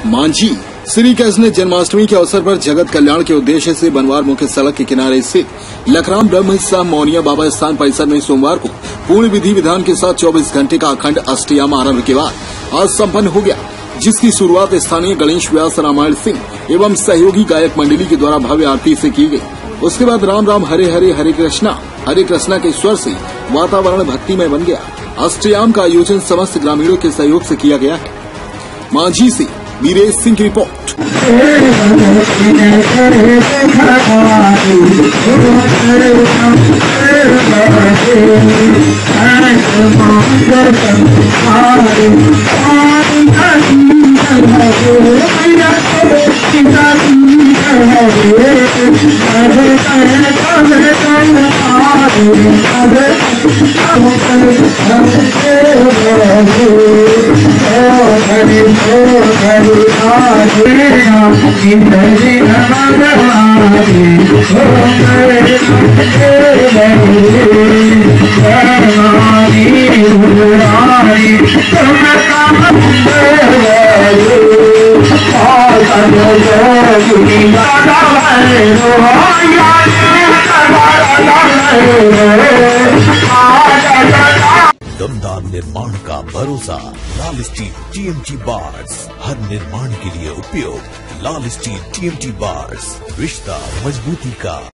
मांझी श्री कृष्ण जन्माष्टमी के अवसर पर जगत कल्याण के उद्देश्य से बनवार मुख्य सड़क के किनारे स्थित लखराम ब्रह्म शाह मौनिया बाबा स्थान परिसर में सोमवार को पूर्ण विधि विधान के साथ 24 घंटे का अखंड अष्टयाम आरंभ के बाद आज संपन्न हो गया, जिसकी शुरुआत स्थानीय गणेश व्यास रामायण सिंह एवं सहयोगी गायक मंडली के द्वारा भव्य आरती से की गई। उसके बाद राम राम हरे हरे हरे कृष्णा के स्वर से वातावरण भक्तिमय बन गया। अष्टयाम का आयोजन समस्त ग्रामीणों के सहयोग से किया गया है। मांझी से वीरेश सिंह की रिपोर्ट। दमदार निर्माण का भरोसा लाल स्टील टीएमटी बार्स, हर निर्माण के लिए उपयोग। लाल स्टील टीएमटी बार्स, रिश्ता मजबूती का।